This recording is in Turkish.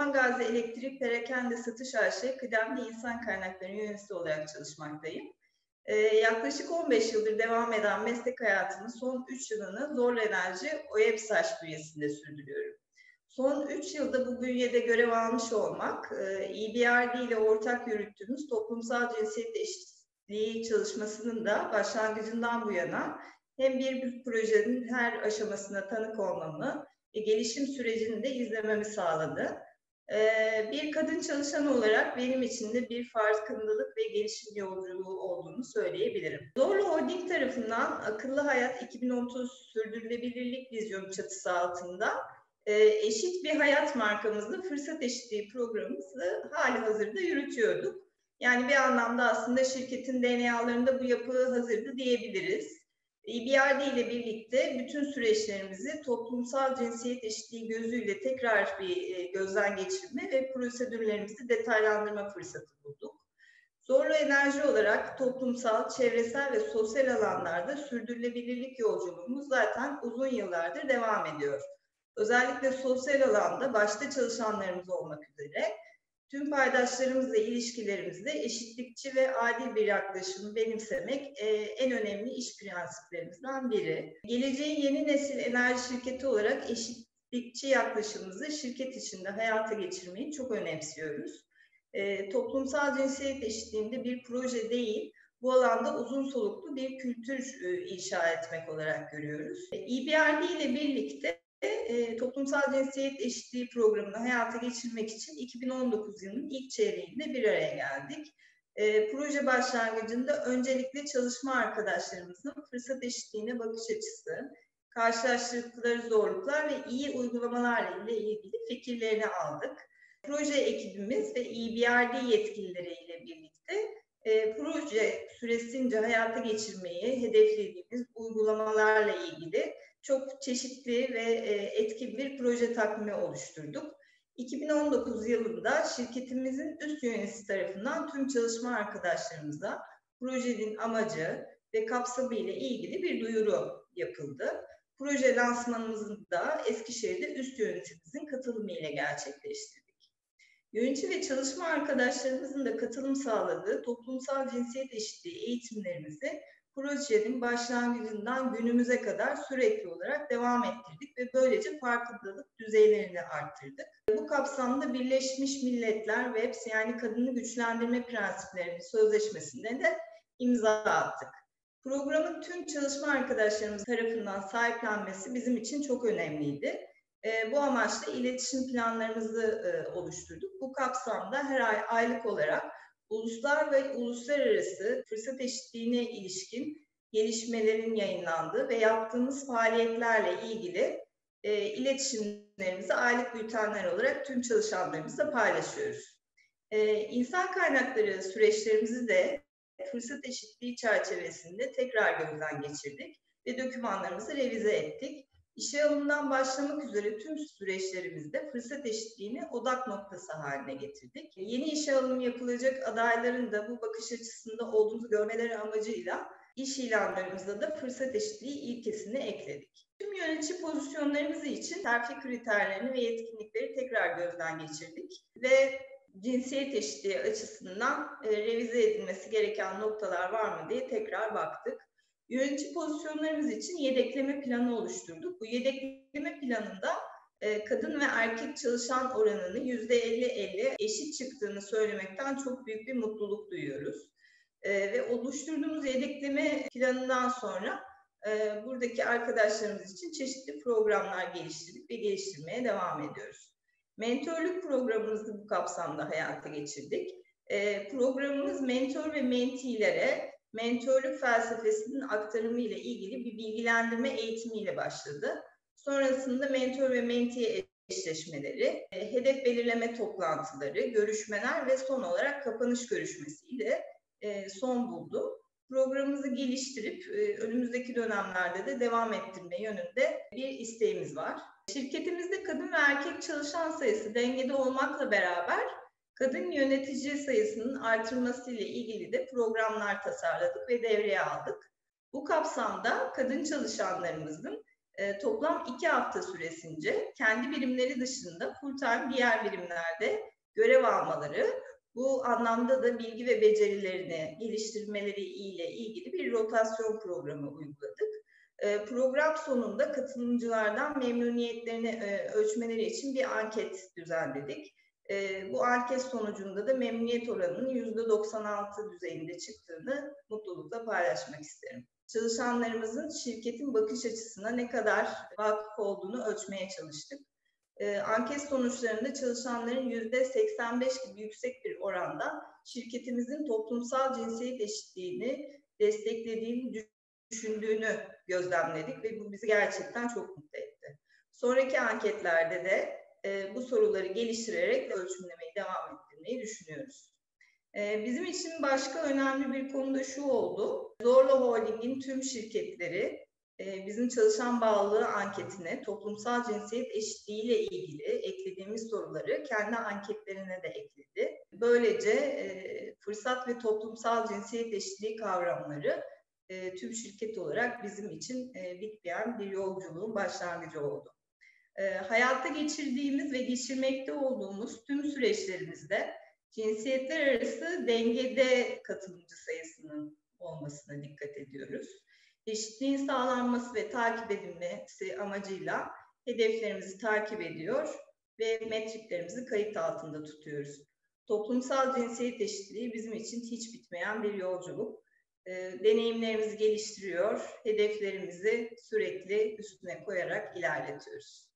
Orman Gazi Elektrik Perakende Satış AŞ kıdemli insan kaynakları yöneticisi olarak çalışmaktayım. Yaklaşık 15 yıldır devam eden meslek hayatımın son 3 yılını Zorlu Enerji OEPSAŞ bünyesinde sürdürüyorum. Son 3 yılda bu bünyede görev almış olmak, EBRD ile ortak yürüttüğümüz toplumsal cinsiyet eşitliği çalışmasının da başlangıcından bu yana hem bir projenin her aşamasına tanık olmamı ve gelişim sürecini de izlememi sağladı. Bir kadın çalışan olarak benim için de bir farkındalık ve gelişim yolculuğu olduğunu söyleyebilirim. Zorlu Holding tarafından Akıllı Hayat 2030 Sürdürülebilirlik Vizyonu çatısı altında eşit bir hayat markamızla fırsat eşitliği programımızı halihazırda yürütüyorduk. Yani bir anlamda aslında şirketin DNA'larında bu yapı hazırdı diyebiliriz. EBRD ile birlikte bütün süreçlerimizi toplumsal cinsiyet eşitliği gözüyle tekrar bir gözden geçirme ve prosedürlerimizi detaylandırma fırsatı bulduk. Zorlu Enerji olarak toplumsal, çevresel ve sosyal alanlarda sürdürülebilirlik yolculuğumuz zaten uzun yıllardır devam ediyor. Özellikle sosyal alanda başta çalışanlarımız olmak üzere tüm paydaşlarımızla ilişkilerimizde eşitlikçi ve adil bir yaklaşımı benimsemek en önemli iş prensiplerimizden biri. Geleceğin yeni nesil enerji şirketi olarak eşitlikçi yaklaşımımızı şirket içinde hayata geçirmeyi çok önemsiyoruz. Toplumsal cinsiyet eşitliğinde bir proje değil, bu alanda uzun soluklu bir kültür inşa etmek olarak görüyoruz. EBRD ile birlikte toplumsal cinsiyet eşitliği programını hayata geçirmek için 2019 yılının ilk çeyreğinde bir araya geldik. Proje başlangıcında öncelikle çalışma arkadaşlarımızın fırsat eşitliğine bakış açısı, karşılaştırdıkları zorluklar ve iyi uygulamalarla ilgili fikirlerini aldık. Proje ekibimiz ve EBRD yetkilileriyle birlikte proje süresince hayata geçirmeyi hedeflediğimiz uygulamalarla ilgili çok çeşitli ve etkili bir proje takvimi oluşturduk. 2019 yılında şirketimizin üst yöneticisi tarafından tüm çalışma arkadaşlarımıza projenin amacı ve kapsamı ile ilgili bir duyuru yapıldı. Proje lansmanımızı da Eskişehir'de üst yöneticimizin katılımı ile gerçekleştirdik. Yönetici ve çalışma arkadaşlarımızın da katılım sağladığı toplumsal cinsiyet eşitliği eğitimlerimizi projenin başlangıcından günümüze kadar sürekli olarak devam ettirdik ve böylece farkındalık düzeylerini arttırdık. Bu kapsamda Birleşmiş Milletler WEPS yani Kadını Güçlendirme Prensipleri Sözleşmesi'nde de imza attık. Programın tüm çalışma arkadaşlarımız tarafından sahiplenmesi bizim için çok önemliydi. Bu amaçla iletişim planlarımızı oluşturduk. Bu kapsamda her ay aylık olarak uluslar ve uluslararası fırsat eşitliğine ilişkin gelişmelerin yayınlandığı ve yaptığımız faaliyetlerle ilgili iletişimlerimizi aylık bültenler olarak tüm çalışanlarımızla paylaşıyoruz. İnsan kaynakları süreçlerimizi de fırsat eşitliği çerçevesinde tekrar gözden geçirdik ve dokümanlarımızı revize ettik. İşe alımdan başlamak üzere tüm süreçlerimizde fırsat eşitliğini odak noktası haline getirdik. Yeni işe alım yapılacak adayların da bu bakış açısında olduğumuzu görmeleri amacıyla iş ilanlarımızda da fırsat eşitliği ilkesini ekledik. Tüm yönetici pozisyonlarımız için terfi kriterlerini ve yetkinlikleri tekrar gözden geçirdik ve cinsiyet eşitliği açısından revize edilmesi gereken noktalar var mı diye tekrar baktık. Yönetici pozisyonlarımız için yedekleme planı oluşturduk. Bu yedekleme planında kadın ve erkek çalışan oranını %50-50 eşit çıktığını söylemekten çok büyük bir mutluluk duyuyoruz. Ve oluşturduğumuz yedekleme planından sonra buradaki arkadaşlarımız için çeşitli programlar geliştirdik ve geliştirmeye devam ediyoruz. Mentorluk programımızı bu kapsamda hayata geçirdik. Programımız mentor ve menteelere mentorluk felsefesinin aktarımı ile ilgili bir bilgilendirme eğitimiyle başladı. Sonrasında mentor ve mentee eşleşmeleri, hedef belirleme toplantıları, görüşmeler ve son olarak kapanış görüşmesiyle son buldu. Programımızı geliştirip önümüzdeki dönemlerde de devam ettirme yönünde bir isteğimiz var. Şirketimizde kadın ve erkek çalışan sayısı dengede olmakla beraber kadın yönetici sayısının artırması ile ilgili de programlar tasarladık ve devreye aldık. Bu kapsamda kadın çalışanlarımızın Toplam 2 hafta süresince kendi birimleri dışında full-time diğer birimlerde görev almaları, bu anlamda da bilgi ve becerilerini geliştirmeleri ile ilgili bir rotasyon programı uyguladık. Program sonunda katılımcılardan memnuniyetlerini ölçmeleri için bir anket düzenledik. Bu anket sonucunda da memnuniyet oranının %96 düzeyinde çıktığını mutlulukla paylaşmak isterim. Çalışanlarımızın şirketin bakış açısına ne kadar vakıf olduğunu ölçmeye çalıştık. Anket sonuçlarında çalışanların %85 gibi yüksek bir oranda şirketimizin toplumsal cinsiyet eşitliğini desteklediğini düşündüğünü gözlemledik ve bu bizi gerçekten çok mutlu etti. Sonraki anketlerde de bu soruları geliştirerek ölçümlemeyi devam ettirmeyi düşünüyoruz. Bizim için başka önemli bir konu da şu oldu. Zorlu Holding'in tüm şirketleri bizim çalışan bağlılığı anketine toplumsal cinsiyet eşitliği ile ilgili eklediğimiz soruları kendi anketlerine de ekledi. Böylece fırsat ve toplumsal cinsiyet eşitliği kavramları tüm şirket olarak bizim için bitmeyen bir yolculuğun başlangıcı oldu. Hayatta geçirdiğimiz ve geçirmekte olduğumuz tüm süreçlerimizde cinsiyetler arası dengede katılımcı sayısının olmasına dikkat ediyoruz. Eşitliğin sağlanması ve takip edilmesi amacıyla hedeflerimizi takip ediyor ve metriklerimizi kayıt altında tutuyoruz. Toplumsal cinsiyet eşitliği bizim için hiç bitmeyen bir yolculuk. Deneyimlerimizi geliştiriyor, hedeflerimizi sürekli üstüne koyarak ilerletiyoruz.